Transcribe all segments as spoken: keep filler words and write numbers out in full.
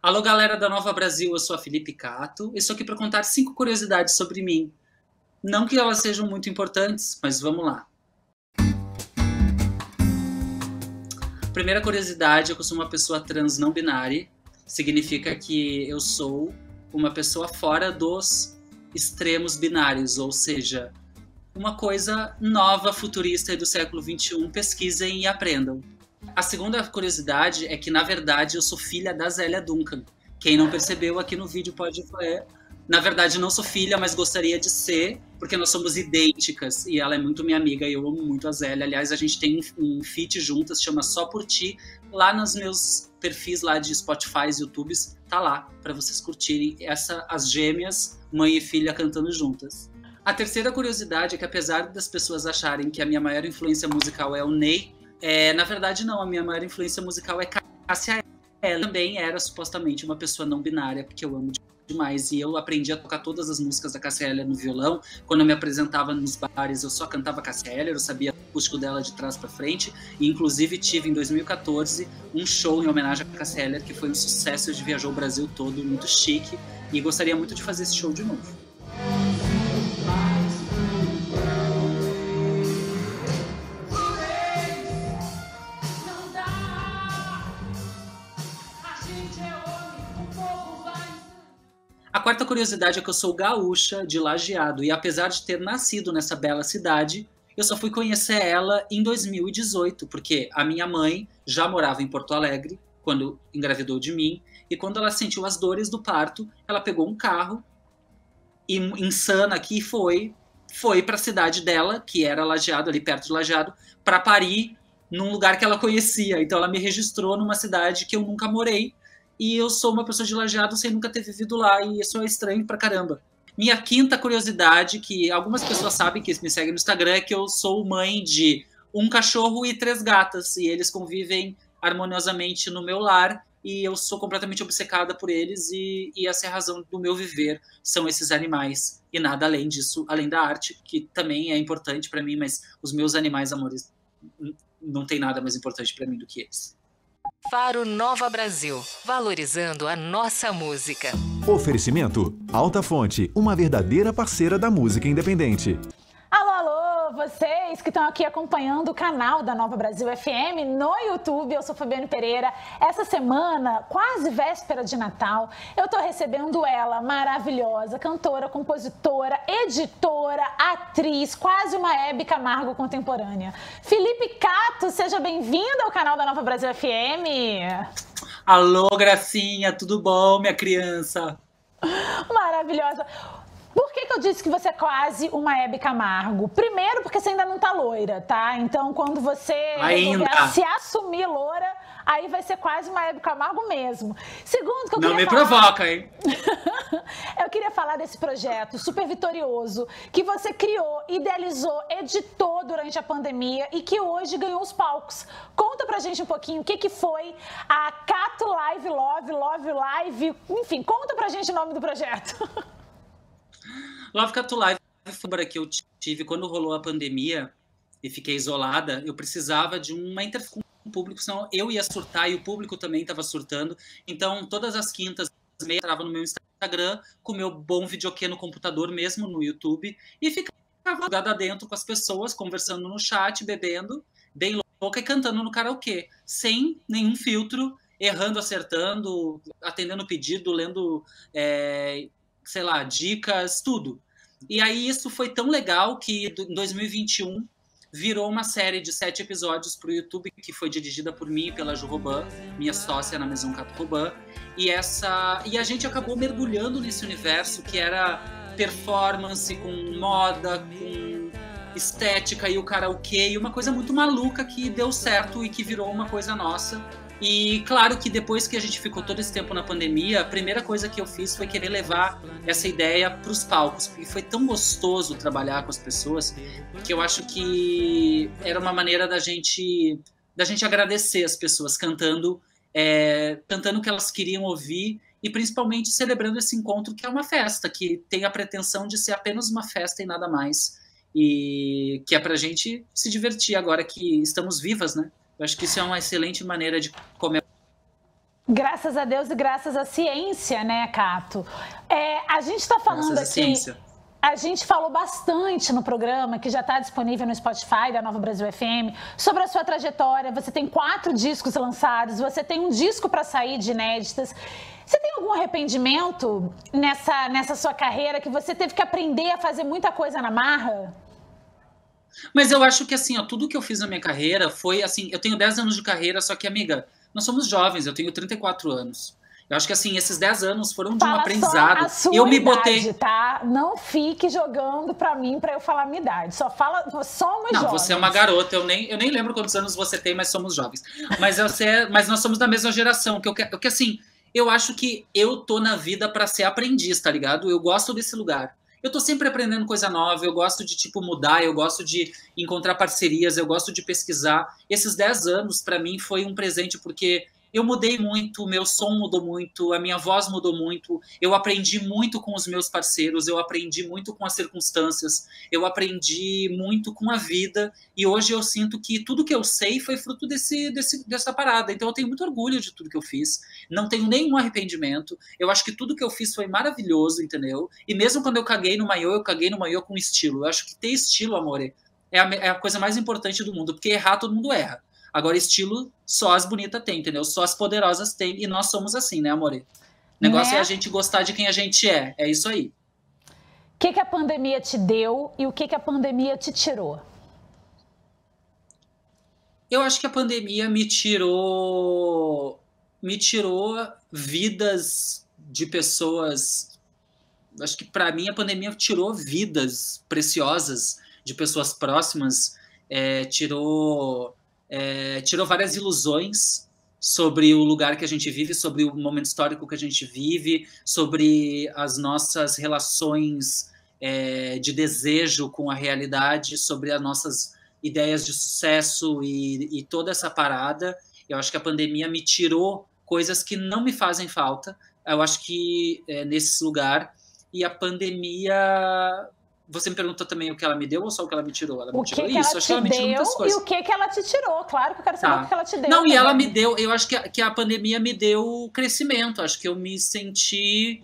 Alô, galera da Nova Brasil, eu sou a Felipe Cato e estou aqui para contar cinco curiosidades sobre mim. Não que elas sejam muito importantes, mas vamos lá. Primeira curiosidade é que eu sou uma pessoa trans não binária. Significa que eu sou uma pessoa fora dos extremos binários, ou seja, uma coisa nova, futurista e do século vinte e um. Pesquisem e aprendam. A segunda curiosidade é que, na verdade, eu sou filha da Zélia Duncan. Quem não percebeu aqui no vídeo pode ver. Na verdade, não sou filha, mas gostaria de ser, porque nós somos idênticas. E ela é muito minha amiga e eu amo muito a Zélia. Aliás, a gente tem um feat juntas, chama Só Por Ti. Lá nos meus perfis lá de Spotify e YouTubes, tá lá, para vocês curtirem essa, as gêmeas, mãe e filha, cantando juntas. A terceira curiosidade é que, apesar das pessoas acharem que a minha maior influência musical é o Ney, É, na verdade, não. A minha maior influência musical é Cássia Eller. Ela também era supostamente uma pessoa não binária, porque eu amo demais. E eu aprendi a tocar todas as músicas da Cássia Eller no violão. Quando eu me apresentava nos bares, eu só cantava Cássia Eller, eu sabia o acústico dela de trás para frente. E, inclusive, tive em dois mil e quatorze um show em homenagem a Cássia Eller, que foi um sucesso. A gente viajou o Brasil todo, muito chique. E gostaria muito de fazer esse show de novo. A quarta curiosidade é que eu sou gaúcha, de Lajeado, e apesar de ter nascido nessa bela cidade, eu só fui conhecer ela em dois mil e dezoito, porque a minha mãe já morava em Porto Alegre, quando engravidou de mim, e quando ela sentiu as dores do parto, ela pegou um carro, e, insana aqui, foi, foi para a cidade dela, que era Lajeado, ali perto de Lajeado, para parir num lugar que ela conhecia. Então ela me registrou numa cidade que eu nunca morei, e eu sou uma pessoa de Lajeado sem nunca ter vivido lá, e isso é estranho pra caramba. Minha quinta curiosidade, que algumas pessoas sabem que me seguem no Instagram, é que eu sou mãe de um cachorro e três gatas, e eles convivem harmoniosamente no meu lar, e eu sou completamente obcecada por eles, e, e essa é a razão do meu viver, são esses animais, e nada além disso, além da arte, que também é importante pra mim, mas os meus animais, amores, não tem nada mais importante pra mim do que eles. Faro Nova Brasil, valorizando a nossa música. Oferecimento Alta Fonte, uma verdadeira parceira da música independente. Alô, alô, vocês que estão aqui acompanhando o canal da Nova Brasil F M no YouTube. Eu sou Fabiane Pereira. Essa semana, quase véspera de Natal, eu tô recebendo ela, maravilhosa, cantora, compositora, editora, atriz, quase uma Hebe Camargo contemporânea. Felipe Cato, seja bem-vindo ao canal da Nova Brasil F M. Alô, Gracinha, tudo bom, minha criança? Maravilhosa. Por que que eu disse que você é quase uma Hebe Camargo? Primeiro, porque você ainda não tá loira, tá? Então, quando você resolver se assumir loira, aí vai ser quase uma Hebe Camargo mesmo. Segundo, que eu não queria me falar... provoca, hein? Eu queria falar desse projeto super vitorioso que você criou, idealizou, editou durante a pandemia e que hoje ganhou os palcos. Conta pra gente um pouquinho o que que foi a Cato Live Love, Love Live, enfim, conta pra gente o nome do projeto. Love Cato Live foi que eu tive quando rolou a pandemia e fiquei isolada. Eu precisava de uma interface com o público, senão eu ia surtar e o público também estava surtando. Então, todas as quintas, meia, eu estava no meu Instagram com o meu bom videokê no computador mesmo, no YouTube, e ficava jogada dentro com as pessoas, conversando no chat, bebendo, bem louca e cantando no karaokê, sem nenhum filtro, errando, acertando, atendendo pedido, lendo, é, sei lá, dicas, tudo. E aí isso foi tão legal que em dois mil e vinte e um virou uma série de sete episódios para o YouTube, que foi dirigida por mim e pela Ju Roban, minha sócia na Maison Cato Roban. E, essa... e a gente acabou mergulhando nesse universo que era performance com moda, com estética e o karaokê, e uma coisa muito maluca que deu certo e que virou uma coisa nossa. E claro que depois que a gente ficou todo esse tempo na pandemia, a primeira coisa que eu fiz foi querer levar essa ideia para os palcos, porque foi tão gostoso trabalhar com as pessoas que eu acho que era uma maneira da gente, da gente agradecer as pessoas cantando, é, cantando o que elas queriam ouvir e principalmente celebrando esse encontro que é uma festa, que tem a pretensão de ser apenas uma festa e nada mais, e que é pra gente se divertir agora que estamos vivas, né? Eu acho que isso é uma excelente maneira de comemorar Graças a Deus e graças à ciência, né, Cato? É, a gente está falando graças aqui... Ciência. A gente falou bastante no programa, que já está disponível no Spotify da Nova Brasil F M, sobre a sua trajetória. Você tem quatro discos lançados, você tem um disco para sair de inéditas. Você tem algum arrependimento nessa, nessa sua carreira, que você teve que aprender a fazer muita coisa na marra? Mas eu acho que, assim, ó, tudo que eu fiz na minha carreira foi, assim, eu tenho dez anos de carreira, só que, amiga, nós somos jovens, eu tenho trinta e quatro anos. Eu acho que, assim, esses dez anos foram de um Fala aprendizado. Só a sua eu me idade, botei. Tá? Não fique jogando pra mim pra eu falar a minha idade. Só fala, somos Não, jovens. você é uma garota. Eu nem, eu nem lembro quantos anos você tem, mas somos jovens. Mas, eu sei, mas nós somos da mesma geração. Que, eu, que, assim, eu acho que eu tô na vida pra ser aprendiz, tá ligado? Eu gosto desse lugar. Eu tô sempre aprendendo coisa nova, eu gosto de, tipo, mudar, eu gosto de encontrar parcerias, eu gosto de pesquisar. Esses dez anos, pra mim, foi um presente, porque eu mudei muito, o meu som mudou muito, a minha voz mudou muito, eu aprendi muito com os meus parceiros, eu aprendi muito com as circunstâncias, eu aprendi muito com a vida, e hoje eu sinto que tudo que eu sei foi fruto desse, desse, dessa parada. Então eu tenho muito orgulho de tudo que eu fiz, não tenho nenhum arrependimento, eu acho que tudo que eu fiz foi maravilhoso, entendeu? E mesmo quando eu caguei no maiô, eu caguei no maiô com estilo. Eu acho que ter estilo, amor, é a, é a coisa mais importante do mundo, porque errar todo mundo erra. Agora, estilo, só as bonitas têm, entendeu? Só as poderosas têm, e nós somos assim, né, amore? O negócio né? é a gente gostar de quem a gente é, é isso aí. O que, que a pandemia te deu e o que, que a pandemia te tirou? Eu acho que a pandemia me tirou, me tirou vidas de pessoas... Acho que, para mim, a pandemia tirou vidas preciosas de pessoas próximas, é, tirou... É, tirou várias ilusões sobre o lugar que a gente vive, sobre o momento histórico que a gente vive, sobre as nossas relações é, de desejo com a realidade, sobre as nossas ideias de sucesso e, e toda essa parada. Eu acho que a pandemia me tirou coisas que não me fazem falta. Eu acho que é, nesse lugar, e a pandemia... Você me perguntou também o que ela me deu ou só o que ela me tirou? Ela me o tirou que isso, que acho que ela me tirou muitas coisas. E o que, que ela te tirou? Claro que eu quero saber tá. o que ela te deu. Não, também. E ela me deu, eu acho que a, que a pandemia me deu crescimento, acho que eu me senti,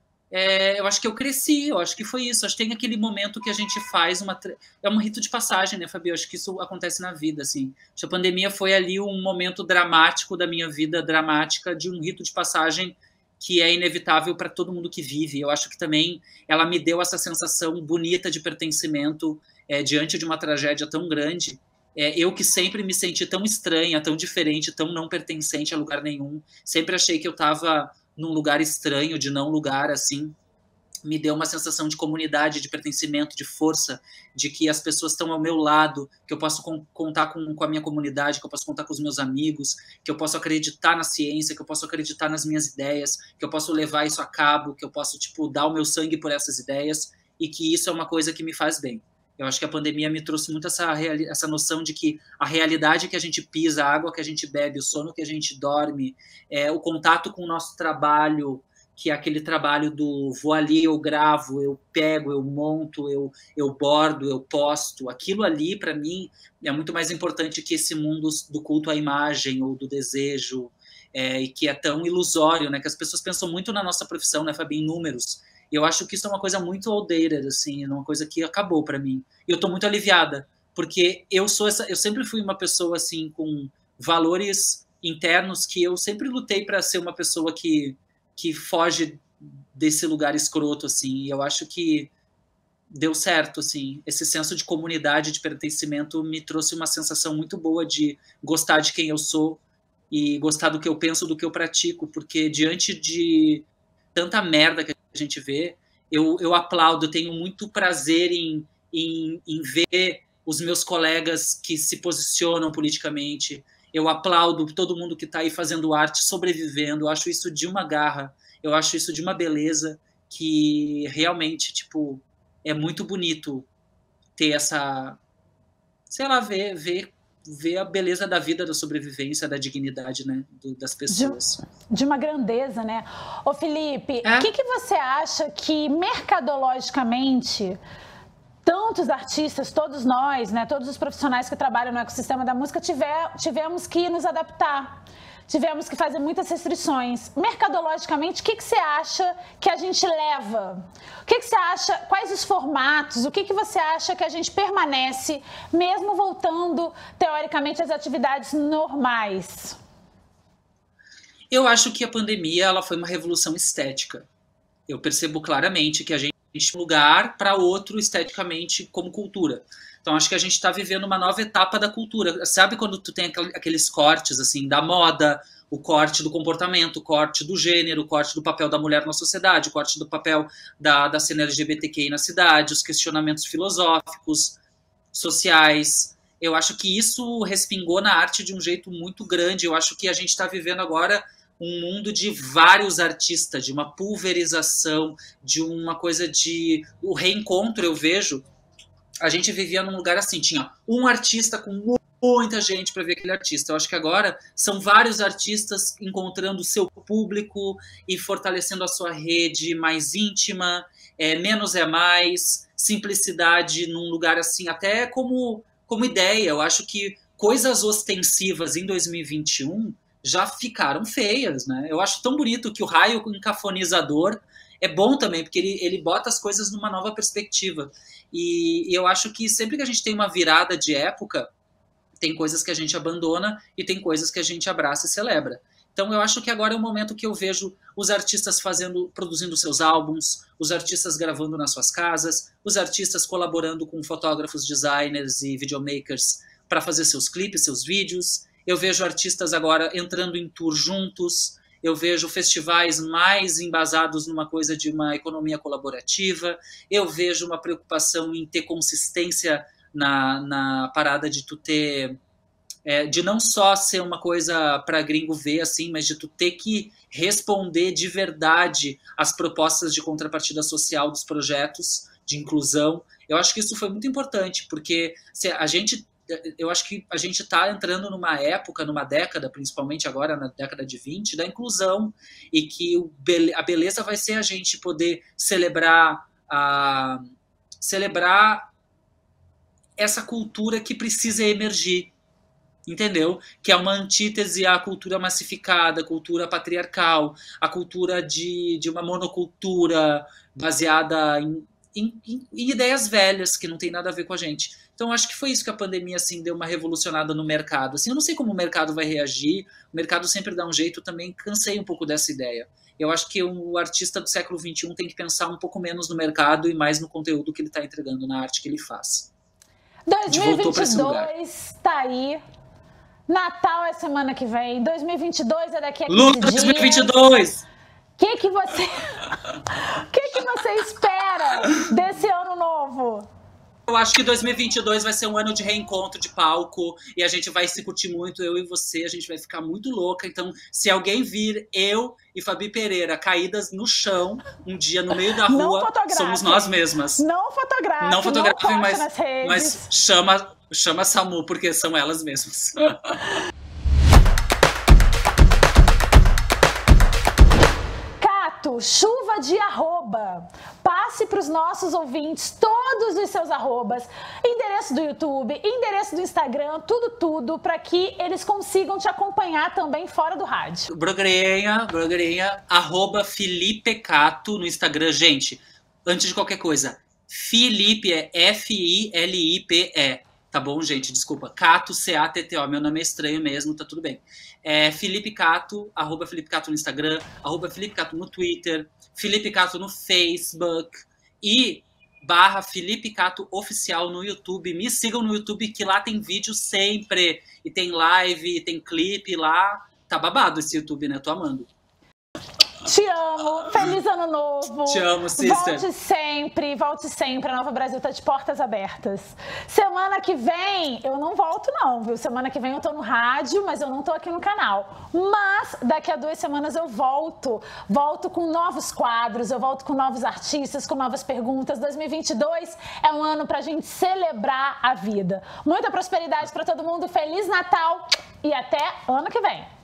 é, eu acho que eu cresci, eu acho que foi isso, acho que tem aquele momento que a gente faz uma, é um rito de passagem, né, Fabi? Eu acho que isso acontece na vida, assim. Acho que a pandemia foi ali um momento dramático da minha vida, dramática, de um rito de passagem que é inevitável para todo mundo que vive. Eu acho que também ela me deu essa sensação bonita de pertencimento é, diante de uma tragédia tão grande. É, eu que sempre me senti tão estranha, tão diferente, tão não pertencente a lugar nenhum, sempre achei que eu estava num lugar estranho, de não lugar, assim, me deu uma sensação de comunidade, de pertencimento, de força, de que as pessoas estão ao meu lado, que eu posso com, contar com, com a minha comunidade, que eu posso contar com os meus amigos, que eu posso acreditar na ciência, que eu posso acreditar nas minhas ideias, que eu posso levar isso a cabo, que eu posso, tipo, dar o meu sangue por essas ideias, e que isso é uma coisa que me faz bem. Eu acho que a pandemia me trouxe muito essa, essa noção de que a realidade que a gente pisa, a água que a gente bebe, o sono que a gente dorme, é, o contato com o nosso trabalho, que é aquele trabalho do vou ali, eu gravo, eu pego, eu monto, eu, eu bordo, eu posto. Aquilo ali, para mim, é muito mais importante que esse mundo do culto à imagem ou do desejo, é, e que é tão ilusório, né? Que as pessoas pensam muito na nossa profissão, né, Fabi, em números. E eu acho que isso é uma coisa muito outdated, assim, uma coisa que acabou para mim. E eu tô muito aliviada, porque eu sou essa, eu sempre fui uma pessoa, assim, com valores internos que eu sempre lutei para ser uma pessoa que que foge desse lugar escroto, assim, e eu acho que deu certo, assim, esse senso de comunidade, de pertencimento me trouxe uma sensação muito boa de gostar de quem eu sou e gostar do que eu penso, do que eu pratico, porque diante de tanta merda que a gente vê, eu, eu aplaudo, eu tenho muito prazer em, em, em ver os meus colegas que se posicionam politicamente. Eu aplaudo todo mundo que está aí fazendo arte, sobrevivendo. Eu acho isso de uma garra, eu acho isso de uma beleza que realmente, tipo, é muito bonito ter essa, sei lá, ver, ver, ver a beleza da vida, da sobrevivência, da dignidade, né, do, das pessoas. De, de uma grandeza, né? Ô, Felipe, o é? que, que você acha que mercadologicamente... tantos artistas, todos nós, né, todos os profissionais que trabalham no ecossistema da música tiver, tivemos que nos adaptar. tivemos que fazer muitas restrições. Mercadologicamente, o que, que você acha que a gente leva? O que, que você acha, quais os formatos, o que, que você acha que a gente permanece, mesmo voltando, teoricamente, às atividades normais? Eu acho que a pandemia ela foi uma revolução estética. Eu percebo claramente que a gente tem um lugar para outro esteticamente como cultura. Então, acho que a gente está vivendo uma nova etapa da cultura. Sabe quando tu tem aqueles cortes, assim, da moda, o corte do comportamento, o corte do gênero, o corte do papel da mulher na sociedade, o corte do papel da, da cena L G B T Q I na cidade, os questionamentos filosóficos, sociais. Eu acho que isso respingou na arte de um jeito muito grande. Eu acho que a gente está vivendo agora um mundo de vários artistas, de uma pulverização, de uma coisa de... O reencontro, eu vejo... A gente vivia num lugar assim, tinha um artista com muita gente para ver aquele artista. Eu acho que agora são vários artistas encontrando o seu público e fortalecendo a sua rede mais íntima, é, menos é mais, simplicidade num lugar assim, até como, como ideia. Eu acho que coisas ostensivas em dois mil e vinte e um já ficaram feias, né? Eu acho tão bonito que o raio encafonizador é bom também, porque ele, ele bota as coisas numa nova perspectiva. E, e eu acho que sempre que a gente tem uma virada de época, tem coisas que a gente abandona e tem coisas que a gente abraça e celebra. Então eu acho que agora é o momento que eu vejo os artistas fazendo, produzindo seus álbuns, os artistas gravando nas suas casas, os artistas colaborando com fotógrafos, designers e videomakers para fazer seus clipes, seus vídeos. Eu vejo artistas agora entrando em tour juntos. Eu vejo festivais mais embasados numa coisa de uma economia colaborativa. Eu vejo uma preocupação em ter consistência na, na parada de tu ter... É, de não só ser uma coisa para gringo ver, assim, mas de tu ter que responder de verdade às propostas de contrapartida social dos projetos de inclusão. Eu acho que isso foi muito importante, porque se a gente... Eu acho que a gente está entrando numa época, numa década, principalmente agora na década de vinte, da inclusão, e que o be- a beleza vai ser a gente poder celebrar, a, celebrar essa cultura que precisa emergir, entendeu? Que é uma antítese à cultura massificada, à cultura patriarcal, à cultura de, de uma monocultura baseada em, em, em ideias velhas que não tem nada a ver com a gente. Então, acho que foi isso que a pandemia, assim, deu uma revolucionada no mercado. Assim, eu não sei como o mercado vai reagir, o mercado sempre dá um jeito, também cansei um pouco dessa ideia. Eu acho que o artista do século vinte e um tem que pensar um pouco menos no mercado e mais no conteúdo que ele está entregando, na arte que ele faz. dois mil e vinte e dois está aí. Natal é semana que vem. dois mil e vinte e dois é daqui a quinze Luta dias. dois mil e vinte e dois! O que, que você... O que, que você espera desse ano novo? Eu acho que dois mil e vinte e dois vai ser um ano de reencontro de palco e a gente vai se curtir muito, eu e você, a gente vai ficar muito louca. Então, se alguém vir eu e Fabi Pereira caídas no chão um dia no meio da rua, somos nós mesmas. Não fotografem, não fotografem, não mas, nas redes. mas chama, chama a Samu, porque são elas mesmas. Chuva de arroba. Passe para os nossos ouvintes todos os seus arrobas, endereço do YouTube, endereço do Instagram, tudo, tudo, para que eles consigam te acompanhar também fora do rádio. Blogueirinha, blogueirinha, arroba Felipe Cato no Instagram. Gente, antes de qualquer coisa, Felipe é F I L I P E. Tá bom, gente? Desculpa. Cato, C A T T O. Meu nome é estranho mesmo, tá tudo bem. É Felipe Cato, arroba Felipe Cato no Instagram, arroba Felipe Cato no Twitter, Felipe Cato no Facebook e barra Felipe Cato Oficial no YouTube. Me sigam no YouTube, que lá tem vídeo sempre. E tem live, e tem clipe lá. Tá babado esse YouTube, né? Tô amando. Te amo, feliz ano novo. Te amo, sister. Volte sempre, volte sempre. A Nova Brasil tá de portas abertas. Semana que vem, eu não volto não, viu? Semana que vem eu tô no rádio, mas eu não tô aqui no canal. Mas daqui a duas semanas eu volto. Volto com novos quadros, eu volto com novos artistas, com novas perguntas. dois mil e vinte e dois é um ano pra gente celebrar a vida. Muita prosperidade pra todo mundo, Feliz Natal e até ano que vem.